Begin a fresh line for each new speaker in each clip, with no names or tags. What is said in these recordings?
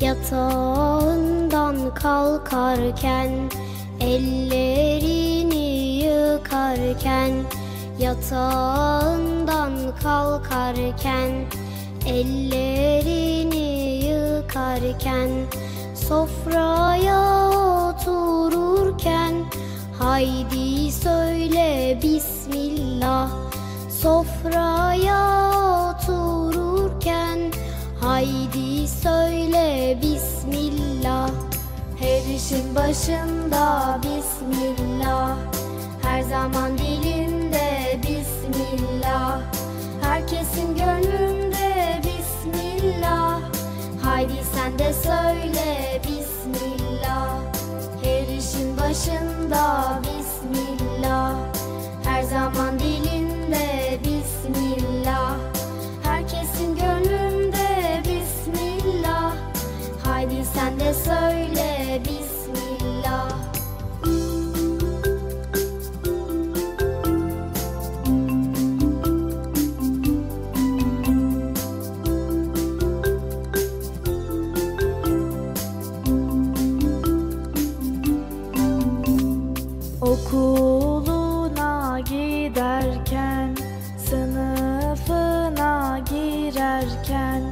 Yatağından kalkarken, ellerini yıkarken, yatağından kalkarken, ellerini yıkarken, sofraya otururken, haydi söyle Bismillah. Sofraya otururken, haydi söyle Bismillah. Her işin başında Bismillah, her zaman dilinde Bismillah, herkesin gönlünde Bismillah. Haydi sen de söyle Bismillah. Her işin başında Bismillah, her zaman dilinde Bismillah, herkesin gönlünde Bismillah. Haydi sen de söyle Bismillah.
Okuluna giderken, sınıfına girerken,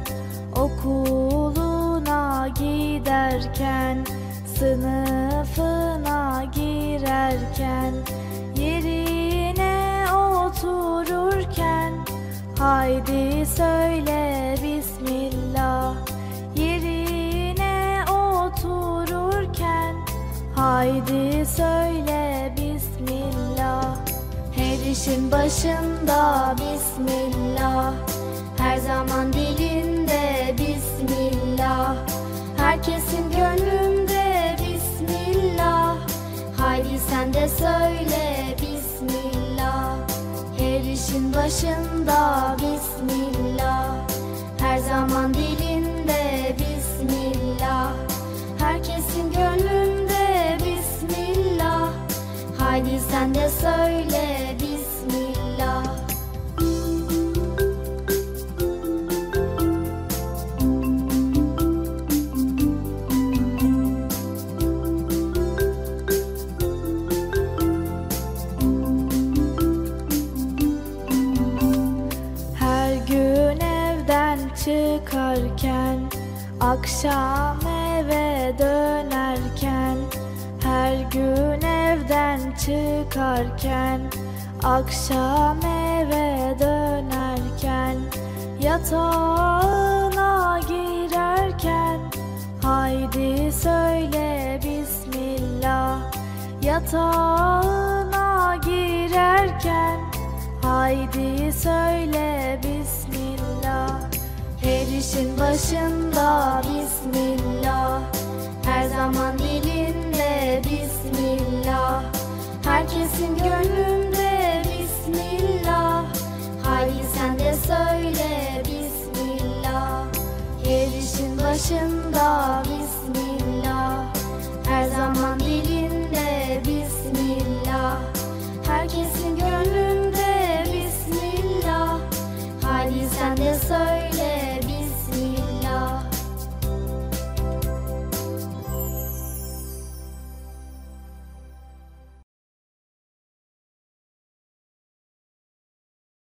okuluna giderken, sınıfına girerken, yerine otururken, haydi söyle Bismillah. Yerine otururken, haydi söyle Bismillah. Her işin başında Bismillah, her zaman dilinde Bismillah, herkesin gönlünde Bismillah. Haydi sen de söyle Bismillah. Her işin başında Bismillah, her zaman dilinde Bismillah, herkesin gönlünde Bismillah. Haydi sen de söyle Bismillah. Her gün evden çıkarken, akşam eve dönerken, her gün evden çıkarken, akşam eve dönerken, yatağına girerken, haydi söyle Bismillah. Yatağına girerken, haydi söyle Bismillah. Her işin başında Bismillah, her zaman dilinde Bismillah, herkesin gönlünde Bismillah. Haydi sen de söyle Bismillah. Her işin başında